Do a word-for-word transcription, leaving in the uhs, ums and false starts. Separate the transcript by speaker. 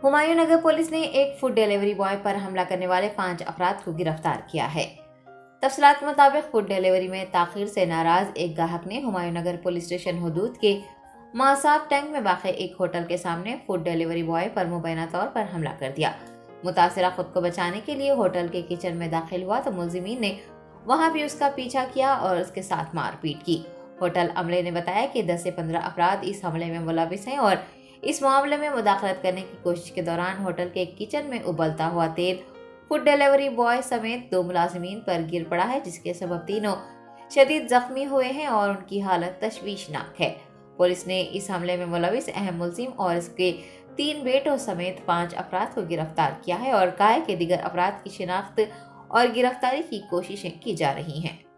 Speaker 1: हुमायूं नगर police ने एक food delivery boy पर हमला करने वाले पांच अफराद को गिरफ्तार किया है। तफसीलात के मुताबिक फूड डिलीवरी में ताखीर से नाराज एक ग्राहक ने हुमायूं नगर पुलिस स्टेशन हदूद के मासाब टैंक में वाक़ एक होटल के सामने फूड डिलीवरी बॉय पर मुबैना तौर पर हमला कर दिया। मुतासिरा खुद को बचाने के लिए होटल के किचन में दाखिल हुआ तो मुलजिमीन ने वहां भी उसका पीछा किया और उसके साथ मारपीट की। होटल अमले ने बताया कि दस से पंद्रह अफराद इस हमले में मुलविस हैं और इस मामले में मुदाखलत करने की कोशिश के दौरान होटल के किचन में उबलता हुआ तेल फूड डिलीवरी बॉय समेत दो मुलाजिमीन पर गिर पड़ा है, जिसके सबब तीनों शदीद जख्मी हुए हैं और उनकी हालत तशवीशनाक है। पुलिस ने इस हमले में मुलविस अहम मुलजिम और इसके तीन बेटों समेत पांच अफराद को गिरफ्तार किया है और घायल के दीगर अफराद की शिनाख्त और गिरफ्तारी की कोशिशें की जा रही हैं।